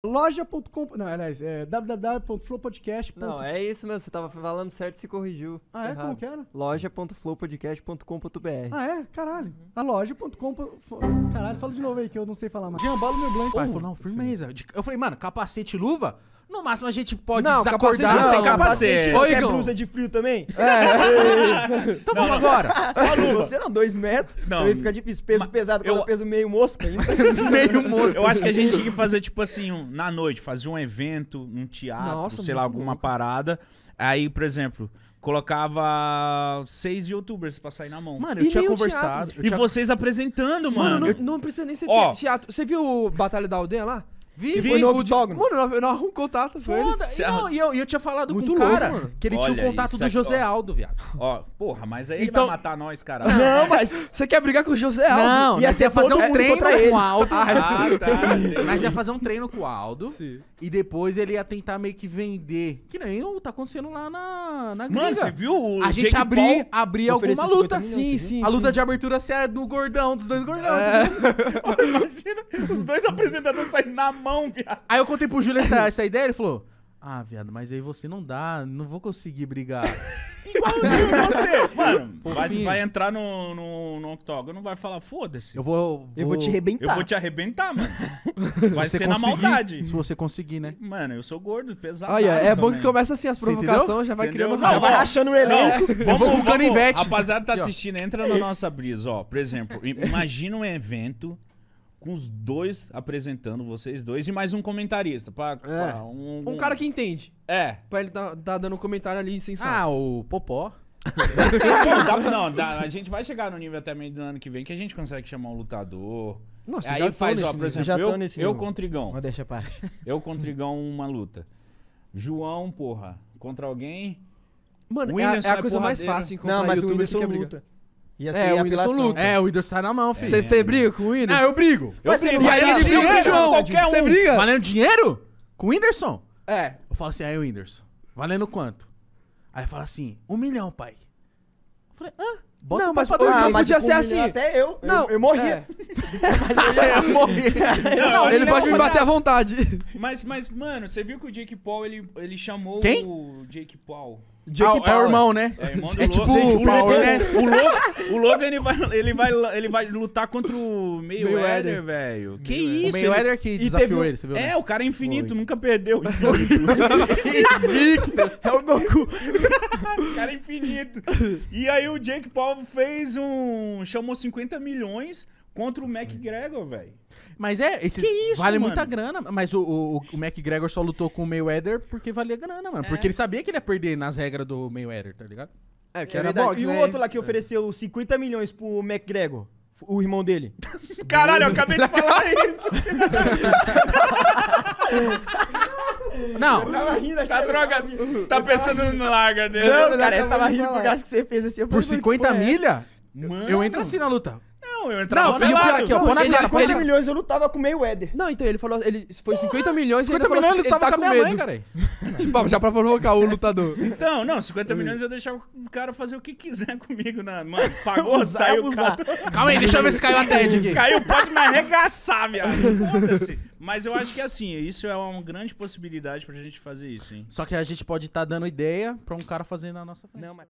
Loja.com. Não, aliás, é www.flowpodcast. Não, é isso mesmo, você tava falando certo e se corrigiu. Ah, é? Errado. Como que era? Loja.flowpodcast.com.br. Ah, é? Caralho. A loja.com. Caralho, fala de novo aí que eu não sei falar mais. Gianbalo meu blanco. Pai falou, não, firmeza. Eu falei, mano, capacete e luva? No máximo a gente pode Não, desacordar. capacete Sem não, capacete. Ô, Quer Igor. blusa de frio também? Então vamos agora. Só luva. Você não, 2 metros. Não. Aí fica difícil. Peso pesado, eu- cada peso meio mosca ainda. Meio moço. Eu acho que a gente tinha que fazer, tipo assim, na noite, fazer um evento, num teatro, Nossa, sei lá, muito alguma louco. parada. Aí, por exemplo, colocava 6 youtubers pra sair na mão. Mano, E eu tinha nem o conversado. e vocês apresentando, Mano, mano. não precisa nem ser Ó. teatro. Você viu o Batalha da Aldeia lá? Vi, Foi no octógono. Mano, eu arrumo contato com eles. Foda. E, não, e eu tinha falado Muito com um cara louco, mano. que ele tinha Olha, o contato isso do aqui, José ó. Aldo, viado. Ó, porra, mas aí Então- ele vai matar nós, cara. Não, mas Você quer brigar com o José Aldo? Não, ia nós ser ia fazer todo um mundo treino contra com ele. o Aldo. tá. Nós ia fazer um treino com o Aldo. Sim. E depois ele ia tentar meio que vender. Que nem tá acontecendo lá na gringa. Mano, você viu o A gente Jake abria Paul? alguma ofereceu luta. 50 milhões, Sim. A luta de abertura se é do gordão, dos dois gordão. Imagina os dois apresentadores saindo na mão, viado. Aí eu contei pro Júlio essa ideia, ele falou: ah, viado, mas aí você não dá, não vou conseguir brigar. Você, mano, Fofinho. vai entrar no octógono, não vai falar, foda-se. Eu vou te arrebentar. Eu vou te arrebentar, mano. Vai se você ser na conseguir, maldade. Se você conseguir, né? Mano, eu sou gordo, pesado. Olha, é bom que começa assim as Você entendeu? provocações, já vai Entendeu? criando Não, raiva. vai rachando o elenco. Eu vou com canivete. Rapaziada tá Aqui, ó. assistindo, entra na nossa brisa, ó. Por exemplo, imagina um evento com os dois apresentando, vocês dois, e mais um comentarista. Um cara que entende. É. Pra ele tá dando um comentário ali sensato. Ah, o Popó. A gente vai chegar no nível até meio do ano que vem que a gente consegue chamar um lutador. Nossa, Aí já faz, tô ó, nesse por nível. exemplo, Já tô nesse eu nível. com o Trigão. Mas deixa a parte. Eu com o Trigão uma luta. João, porra, contra alguém. Mano, O é Whindersson a é coisa mais porradeiro. fácil encontrar Não, mas o youtuber que Whindersson quer brigar. luta. Ia É, ser o Whindersson apelação. luta. É, o Whindersson sai na mão, filho. Você briga com o Whindersson? Eu brigo. Eu Mas brigo. você- E aí ele Mas briga com o briga João. qualquer Você um. briga? Valendo dinheiro? Com o Whindersson? É. Eu falo assim, aí, Whindersson, valendo quanto? Aí fala assim, 1 milhão, pai. Eu falei, bota Não, o mas pai pra o dormir. Igor podia com ser um assim. milhão Até eu. Não, Eu morria. Eu morri. Não, Ele pode me bater à vontade. Mas, mano, você viu que o Jake Paul, ele chamou Quem? o Jake Paul. É o irmão, né? É, irmão do É tipo Logan. o Paul, né? O Logan, ele vai lutar contra o Mayweather, velho. Que isso? O Mayweather que desafiou ele, você viu, né? É, o cara é infinito, nunca perdeu. É o Goku. O cara é infinito. E aí o Jake Paul chamou 50 milhões contra o McGregor, velho. Mas Que isso, vale mano? muita grana. Mas o McGregor só lutou com o Mayweather porque valia grana, mano. Porque ele sabia que ele ia perder nas regras do Mayweather, tá ligado? É, que É era verdade. boxe, E né? o outro lá que ofereceu 50 milhões pro McGregor, o irmão dele. Caralho, eu acabei de falar isso. Não, Tava rindo aqui. Tá droga. Tá pensando no larga dele. Não, cara, eu tava acabou de rindo por falar. causa que você fez assim. Eu por falei, 50 "Pô, é?" milha, Mano. eu entro assim na luta. Não, eu entrava Não, e o pior pelado. aqui, ó, põe na Ele- cara, põe na 50 cara. milhões eu lutava com o Mayweather. Não, então ele falou, ele foi 50 milhões e ele 50 falou milhões assim, eu ele tava tá com com a minha medo. mãe, cara. Tipo, já pra provocar o lutador. Então, não, 50 milhões eu deixava o cara fazer o que quiser comigo. Mano, pagou, Abusar, saiu o abusar. cara. Calma aí, deixa eu ver se caiu a TED aqui. Caiu, pode me arregaçar, viado. Foda-se. Mas eu acho que assim, isso é uma grande possibilidade pra gente fazer isso, hein? Só que a gente pode estar dando ideia pra um cara fazer na nossa frente. Não, mas...